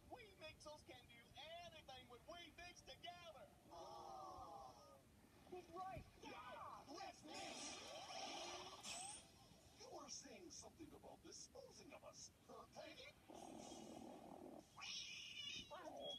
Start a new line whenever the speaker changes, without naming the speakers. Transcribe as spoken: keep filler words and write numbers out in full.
We Mixels can do anything when we mix together.
Oh. He's right. Yeah.
Let's mix.
You were saying something about disposing of us, huh, Peggy?